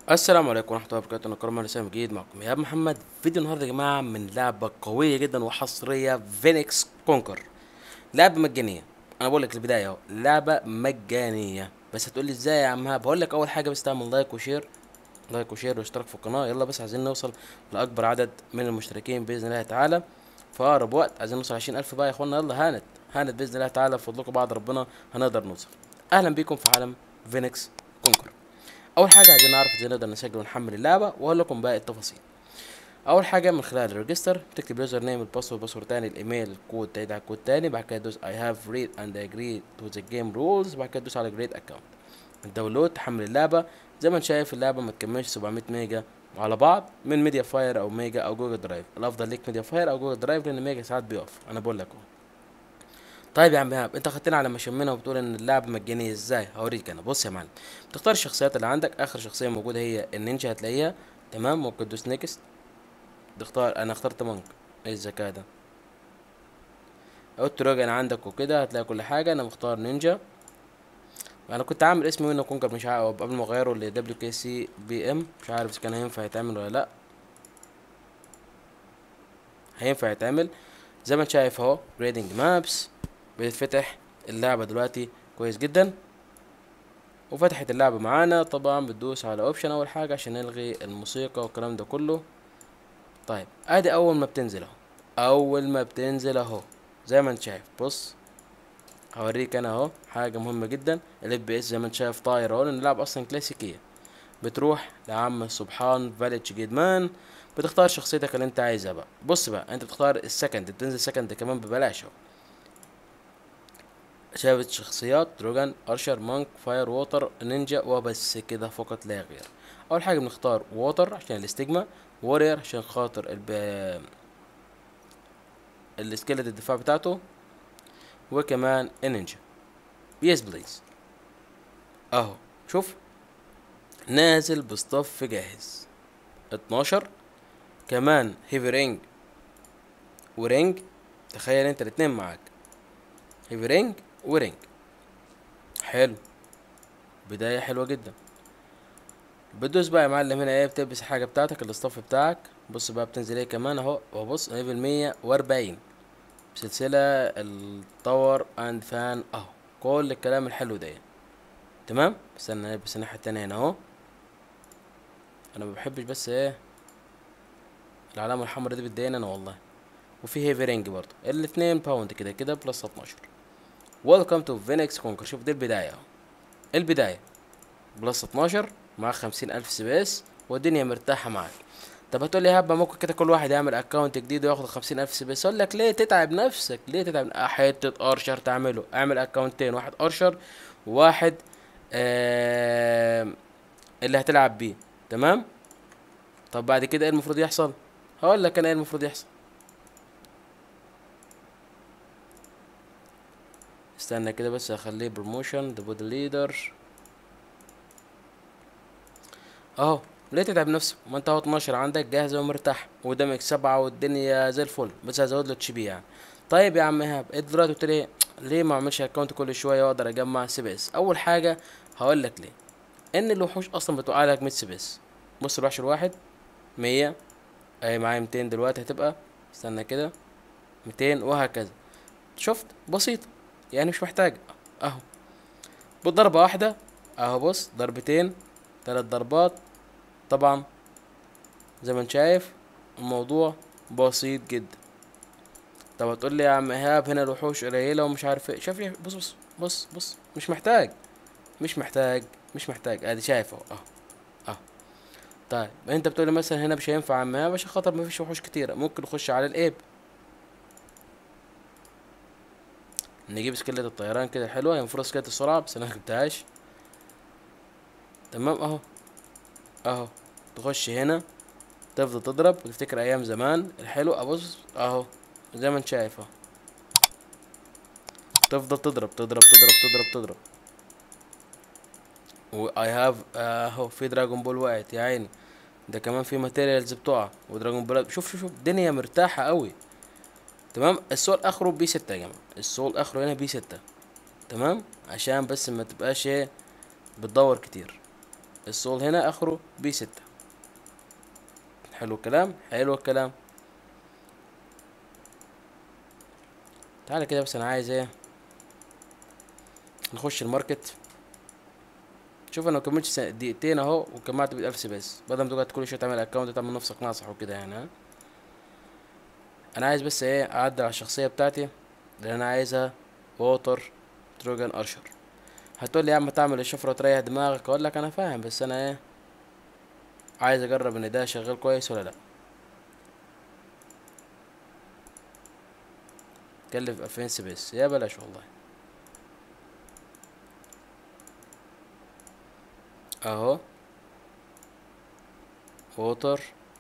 السلام عليكم ورحمة الله وبركاته. أنا كرم رسام جديد معكم إيهاب محمد. فيديو النهاردة يا جماعة من لعبة قوية جدا وحصرية، فينيكس كونكر. لعبة مجانية. أنا بقول لك البداية أهو، لعبة مجانية. بس هتقول لي إزاي يا عم إيهاب؟ هقول لك أول حاجة بس تعمل لايك وشير، لايك وشير واشتراك في القناة. يلا بس عايزين نوصل لأكبر عدد من المشتركين بإذن الله تعالى في أقرب وقت. عايزين نوصل 20,000 بقى يا إخوانا. يلا هانت هانت بإذن الله تعالى، بفضلكم بعد ربنا هنقدر نوصل. أهلا بيكم في عالم فينيكس كونكر. اول حاجه عايزين نعرف ازاي نقدر نسجل ونحمل اللعبه، واقول لكم باقي التفاصيل. اول حاجه من خلال الريجستر تكتب يوزر نيم، الباسورد، باسورد تاني، الايميل، الكود، تعيد على الكود تاني. بعد كده تدوس I have read and agree to the game rules. بعد كده تدوس على create account. الداونلود تحمل اللعبه. زي ما انت شايف اللعبه ما تكملش 700 ميجا على بعض من ميديا فاير او ميجا او جوجل درايف. الافضل ليك ميديا فاير او جوجل درايف، لان ميجا ساعات بيقف. انا بقول لك اهو. طيب يا عم ايهاب، انت خدتنا على مشمنا وبتقول ان اللعبه مجانيه. ازاي؟ هوريك انا. بص يا معلم، بتختار الشخصيات اللي عندك. اخر شخصيه موجوده هي النينجا، هتلاقيها. تمام. ممكن تدوس نيكست. تختار. انا اخترت مونك. ايه الذكاء ده؟ قلت راجع انا عندك وكده، هتلاقي كل حاجه. انا مختار نينجا. انا كنت عامل اسمي وينو كونكر، مش عارف قبل ما اغيره ل دبليو كي سي بي ام، مش عارف اذا كان هينفع يتعمل ولا لا. هينفع يتعمل. زي ما انت شايف اهو، جريدنج مابس. بيتفتح اللعبه دلوقتي كويس جدا، وفتحت اللعبة معانا. طبعا بتدوس على اوبشن اول حاجة عشان نلغي الموسيقى والكلام ده كله. طيب ادي اول ما بتنزل اهو، اول ما بتنزل اهو زي ما انت شايف. بص، هوريك انا اهو حاجة مهمة جدا. الاف بي اس زي ما انت شايف طاير اهو، لان اللعبة اصلا كلاسيكية. بتروح لعم سبحان فاليج جيدمان، بتختار شخصيتك اللي انت عايزها بقى. بص بقى، انت بتختار السكند، بتنزل سكند كمان ببلاش اهو. شافت شخصيات دروجان، ارشر، مانك، فاير، ووتر، نينجا، وبس كده فقط لا غير. اول حاجه بنختار ووتر عشان الاستجما، وورير عشان خاطر السكيلت الدفاع بتاعته، وكمان النينجا. يس بليز. اهو شوف، نازل بصطف جاهز. 12. كمان هيفي رينج ورينج. تخيل انت الاتنين معاك، هيفي رينج ورينج. حلو، بداية حلوة جدا. بتدوس بقى يا معلم هنا ايه، بتلبس الحاجة بتاعتك الاصطف بتاعك. بص بقى بتنزل ايه كمان اهو. وبص ليفل 140 سلسلة التاور اند فان اهو. كل الكلام الحلو ده. تمام. استنى نلبس الناحية التانية هنا اهو. انا ما بحبش بس ايه العلامة الحمراء دي، بتضايقني انا والله. وفي هيفي رينج برضه، الاتنين باوند كده كده بلس 12. ويلكم تو فينيكس كونكر. شوف دي البداية اهو، البداية بلس 12 مع 50,000 سبيس، والدنيا مرتاحة معاك. طب هتقول لي هبه ممكن كده كل واحد يعمل اكونت جديد وياخد 50,000 سبيس. اقول لك ليه تتعب نفسك؟ ليه تتعب؟ حته ارشر تعمله. اعمل اكونتين، واحد ارشر وواحد آه اللي هتلعب بيه. تمام. طب بعد كده ايه المفروض يحصل؟ هقول لك انا ايه المفروض يحصل. استنى كده بس اخليه بروموشن ذا بود ليدر اهو. ليه تتعب نفسك؟ ما انت اهو 12 عندك جاهزه ومرتاح، وقدامك 7 والدنيا زي الفل. بس هزود له تشي بي يعني. طيب يا عم ايهاب، انت دلوقتي قلت لي ليه ما اعملش اكونت كل شويه واقدر اجمع سبيس؟ اول حاجه هقول لك ليه. ان الوحوش اصلا بتوقع لك 100 سبيس. بص الوحش الواحد 100، اهي معايا 200 دلوقتي هتبقى. استنى كده، 200 وهكذا. شفت؟ بسيطه يعني، مش محتاج. اهو بالضربه واحده اهو. بص ضربتين، 3 ضربات. طبعا زي ما انت شايف الموضوع بسيط جدا. طب هتقول لي يا عم ايهاب هنا الوحوش قليله ومش عارف ايه. شايف إيه؟ بص بص بص بص، مش محتاج مش محتاج مش محتاج. ادي شايف اهو اهو اهو. طيب انت بتقول لي مثلا هنا مش هينفع يا عم ايهاب عشان خاطر مفيش وحوش كتيره. ممكن نخش على الايب، نجيب سكيلة الطيران كده حلوه. هي المفروض سكيلة السرعه بس انا مجبتهاش. تمام اهو اهو. تخش هنا تفضل تضرب وتفتكر ايام زمان الحلو. ابص اهو زي ما انت شايف اهو. تفضل تضرب تضرب تضرب تضرب تضرب. و I have اهو في دراجون بول وقعت يا عيني. ده كمان في ماتيريالز بتقع ودراجون بول. شوف شوف شوف الدنيا مرتاحة قوي. تمام. السول اخره بي 6 يا جماعة، السول اخره هنا بي 6. تمام. عشان بس ما تبقاش ايه بتدور كتير. السول هنا اخره B6. حلو الكلام، حلو الكلام. تعالى كده بس، انا عايز ايه، نخش الماركت. شوف انا مكملتش دقيقتين اهو وجمعت ب1000 سبيس، بدل ما تقعد كل شويه تعمل اكونت تعمل نفسك ناصح وكده يعني. ها، انا عايز بس ايه اعدل على الشخصيه بتاعتي اللي انا عايزها ووتر تروجان ارشر. هتقول لي يا عم تعمل الشفره وتريح دماغك، اقول لك انا فاهم، بس انا ايه عايز اجرب ان ده شغال كويس ولا لا. كلف 2000 سبيس، يا بلاش والله. اهو ووتر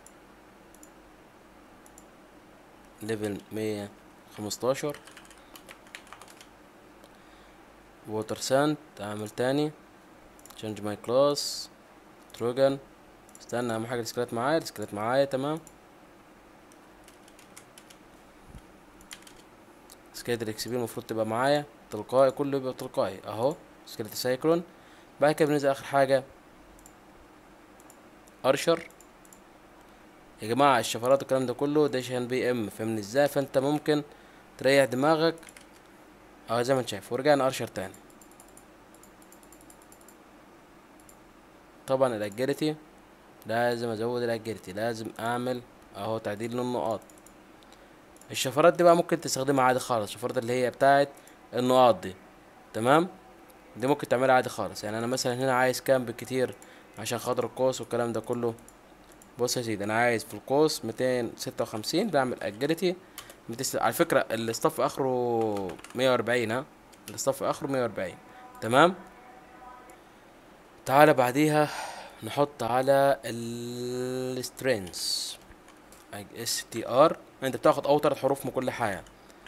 ليفل 115. ووتر ساند اعمل تاني. change my class تروجان. استنى اهم حاجه السكلات معايا، السكلات معايا تمام. سكيلت الاكس بي المفروض تبقى معايا تلقائي، كله يبقى تلقائي اهو. سكيلت سايكلون. بعد كده بننزل اخر حاجه ارشر. يا جماعه الشفرات والكلام ده كله ده عشان BM، فاهمني ازاي؟ فانت ممكن تريح دماغك اهو زي ما انت شايف. ورجعنا ارشر تاني. طبعا الاجيلتي لازم ازود، الاجيلتي لازم اعمل اهو تعديل للنقاط. الشفرات دي بقى ممكن تستخدمها عادي خالص، الشفرات اللي هي بتاعت النقاط دي تمام، دي ممكن تعملها عادي خالص. يعني انا مثلا هنا عايز كام بالكتير عشان خاطر القوس والكلام ده كله. بص يا سيدي، انا عايز في القوس 256، بعمل اجيلتي على فكرة الاصطف اخره 140. ها، الاصطف اخره 140 تمام. تعالى بعديها نحط على السترينز STR. انت بتاخد اول 3 حروف من كل حاجة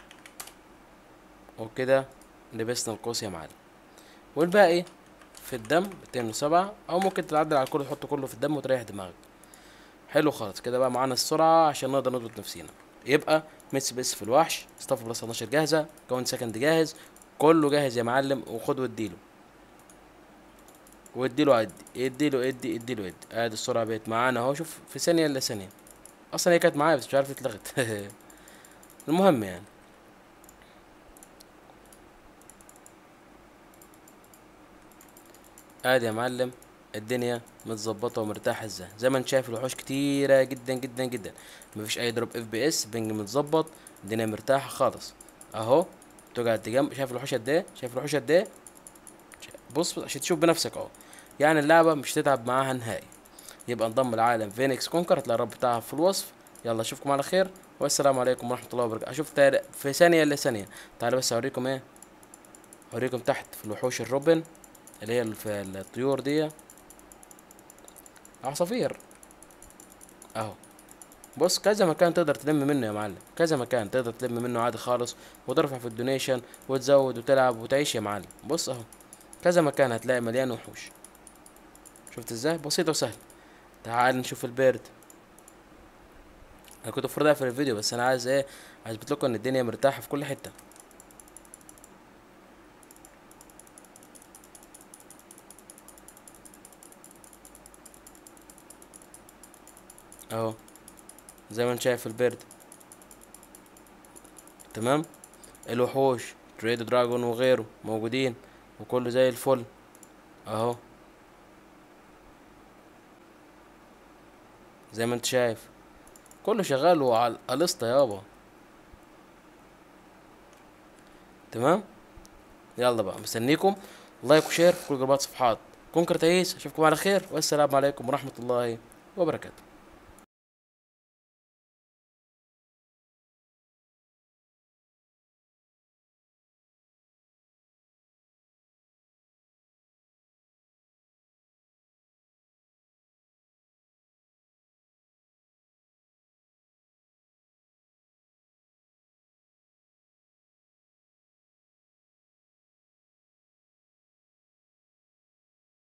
وكده. لبسنا القوس يا معلم، والباقي في الدم 207، او ممكن تعدل على الكل تحط كله في الدم وتريح دماغك. حلو خالص كده بقى معانا السرعة عشان نقدر نضبط نفسينا. يبقى ميتس بس في الوحش، ستاف بلس 12 جاهزة، كون سكند جاهز، كله جاهز يا معلم. وخد واديله واديله اديله ادي ادي السرعة بقت معانا اهو. شوف في ثانية الا ثانية، اصلا هي كانت معايا بس مش عارف اتلغت. المهم يعني ادي يا معلم الدنيا متظبطه ومرتاحه ازاي. زي ما انت شايف الوحوش كتيره جدا جدا جدا، مفيش اي دروب FPS، بنج متظبط، الدنيا مرتاحه خالص اهو. تقعد تجمع، شايف الوحوش قد ايه، شايف الوحوش قد ايه. بص عشان تشوف بنفسك اهو، يعني اللعبه مش تتعب معاها نهائي. يبقى انضم لعالم فينيكس كونكر، هتلاقي الرابط بتاعها في الوصف. يلا اشوفكم على خير، والسلام عليكم ورحمه الله وبركاته. اشوف في ثانيه الا ثانيه. تعالى بس اوريكم ايه، اوريكم تحت في الوحوش الروبن اللي هي في الطيور دي، عصافير اهو. بص كذا مكان تقدر تلم منه يا معلم، كذا مكان تقدر تلم منه عادي خالص، وترفع في الدونيشن وتزود وتلعب وتعيش يا معلم. بص اهو كذا مكان هتلاقي مليان وحوش. شفت ازاي بسيطة وسهلة. تعال نشوف البيرد. انا كنت المفروض اقفل الفيديو بس انا عايز ايه، عايز اثبت لكم ان الدنيا مرتاحة في كل حتة اهو. زي ما انت شايف البيرد تمام. الوحوش تريد دراجون وغيره موجودين وكله زي الفل اهو. زي ما انت شايف كله شغال وعلى القسطة يابا تمام. يلا بقى مستنيكم، لايك وشير في كل جروبات صفحات كونكر تعيس. اشوفكم على خير، والسلام عليكم ورحمة الله وبركاته.